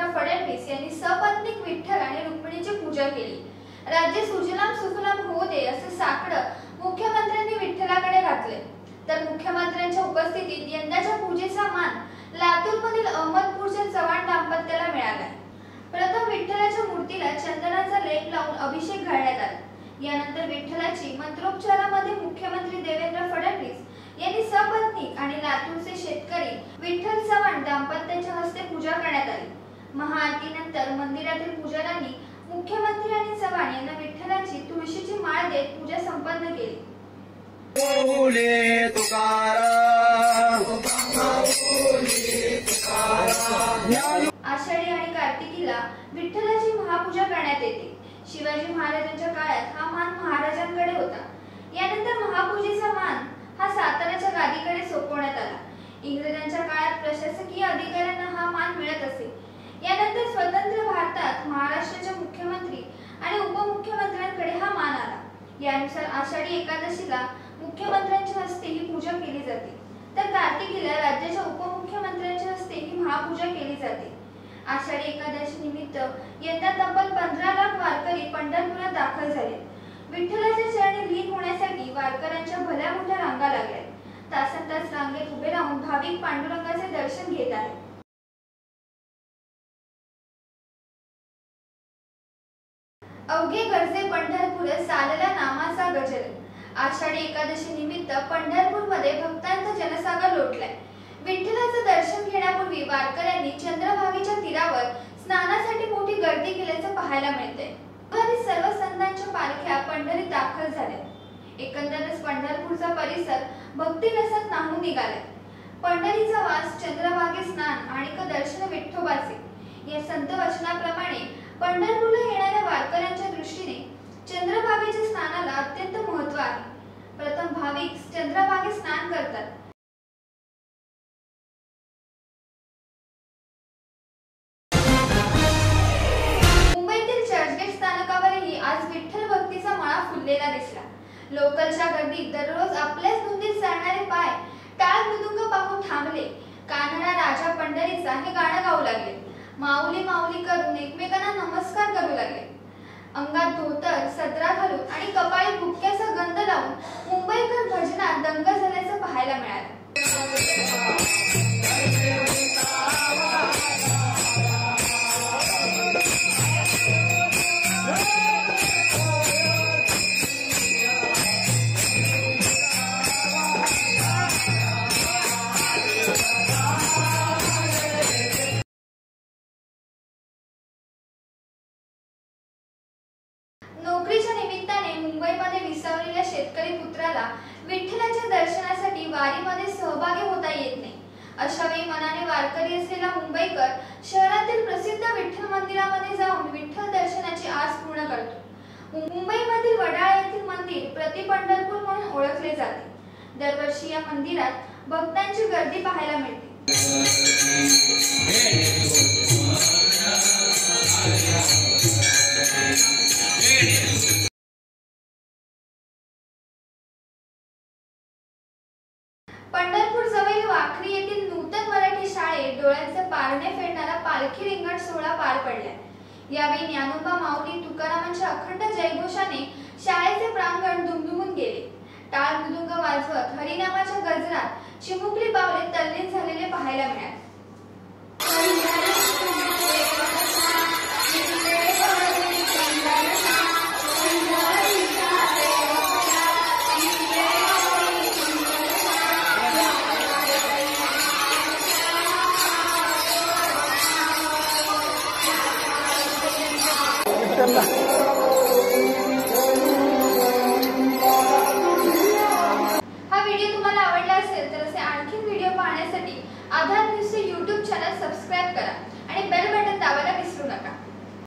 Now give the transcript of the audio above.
फडणवीस यांनी सपत्नीक विठ्ठल आणि रुक्मिणीची पूजा केली। राज्य सुजलाम सुफलाम होऊ दे असे साकडं मुख्यमंत्र्यांनी विठ्ठलाकडे घातले। तर मुख्यमंत्र्यांच्या उपस्थितीत यंदाच्या पूजेचा मान लातूरमधील अहमदपूरच्या चव्हाण दाम्पत्याला मिळाला। प्रथम विठ्ठलाच्या मूर्तीला चंदनाचा लेप लावून अभिषेक घालण्यात आला। यानंतर विठ्ठलाची मंत्रोच्चारामध्ये मुख्यमंत्री देवेंद्र फडणवीस यांनी सपत्नीक आणि लातूरचे शेतकरी विठ्ठल चव्हाण दाम्पत्याच्या हस्ते पूजा करण्यात आली। महाआरतीनंतर मंदिरातील पुजाऱ्यांनी मुख्यमंत्री आणि चव्हाण यांना विठ्ठलाची तुळशीची माळ देत पूजा संपन्न केली। आषाढी आणि कार्तिकीला विठ्ठलाची महापूजा करण्यात येते। शिवाजी महाराजांच्या काळात हा मान महाराजांकडे होता। यानंतर महापूजेचा मान हा साताऱ्याच्या गादीकडे सोपवण्यात आला। इंग्रजांच्या काळात प्रशासकीय अधिकाऱ्यांना हा मान मिळत असे। यानंतर स्वतंत्र भारतात महाराष्ट्राच्या मुख्यमंत्री आणि उपमुख्यमंत्र्यांकडे हा मान आला। यानुसार आषाढी एकादशीला मुख्यमंत्र्यांच्या हस्ते ही पूजा केली जाते, तर कार्तिकीला राज्याच्या उपमुख्यमंत्र्यांच्या हस्ते ही महापूजा केली जाते। आषाढी एकादशी निमित्त यंदा तब्बल 15 लाख वारकरी पंढरपुरात दाखल झाले। विठ्ठलाच्या चरणी लीन होण्यासाठी वारकऱ्यांच्या भल्या मोठ्या रांगा लागल्या। तासंतास रांगेत उभे राहून भाविक पांडुरंगाचे दर्शन घेत आहेत। अवघे गरजे पंढरपूर चालला नामाचा गजर। आषाढी एकादशी निमित्त पंढरपूरमध्ये भक्तांचा जनसागर लोटलाय। विठ्ठलाचं दर्शन घेण्यापूर्वी वारकऱ्यांनी चंद्रभागेच्या तीरावर स्नानासाठी मोठी गर्दी केल्याचं पाहायला मिळतंय। बुधवारी सर्व संतांच्या पालख्या पंढरीत दाखल झाल्या। एकंदरच पंढरपूरचा परिसर भक्तिरसात न्हाऊन निघालाय। पंढरीचा वास, चंद्रभागे स्नान आणि दर्शन विठ्ठोबाचे या संत वचनाप्रमाणे पंढरपूरला येणाऱ्या वारकऱ्यांच्या दृष्टीने चंद्रभागेच्या स्नानाला अत्यंत महत्त्व आहे। प्रथम भाविक चंद्रभागे स्नान करतात। मुंबईतील चर्चगेट स्थानकावरही आज विठ्ठल भक्तीचा मळा फुललेला दिसला। लोकलच्या गर्दीत दररोज आपल्याच धुंदीत चालणारे पाय टाळ मृदुंग पाहून थांबले। कान्हडा राजा पंढरीचा हे गाणं गाऊ लागले। माऊली माऊली करून एकमेकांना नमस्कार करू लागले। अंगात धोतर, सदरा घालून आणि कपाळी बुक्क्याचा गंध लावून मुंबईकर भजनात दंग झाल्याचं पाहायला मिळालं। नोकरीच्या निमित्ताने मुंबईमध्ये विसावलेल्या शेतकरी पुत्राला विठ्ठलाच्या दर्शनासाठी वारीमध्ये सहभागी होता येत नाही। अशा वेळी मनाने वारकरी असलेला मुंबईकर शहरातील प्रसिद्ध विठ्ठल मंदिरामध्ये जाऊन विठ्ठल दर्शनाची आस पूर्ण करतो। मुंबईमधील वडाळा येथील मंदिर प्रति पंढरपूर म्हणून ओळखले जाते। दरवर्षी या मंदिरात भक्तांची गर्दी पाहायला मिळते। पंढरपूर जवळील वाखरी येथील नूतन मराठी शाळेत डोळ्यांचे पारणे फेडणारा पालखी रिंगण सोहळा पार पडला। यावेळी ज्ञानोबा माऊली तुकारामांच्या अखंड जयघोषाने शाळेचे प्रांगण दुमदुमून गेले। टाळ मृदुंग वाजवत हरिनामाच्या गजरात चिमुकली पावले तल्लीन झालेले पाहायला मिळाले। करना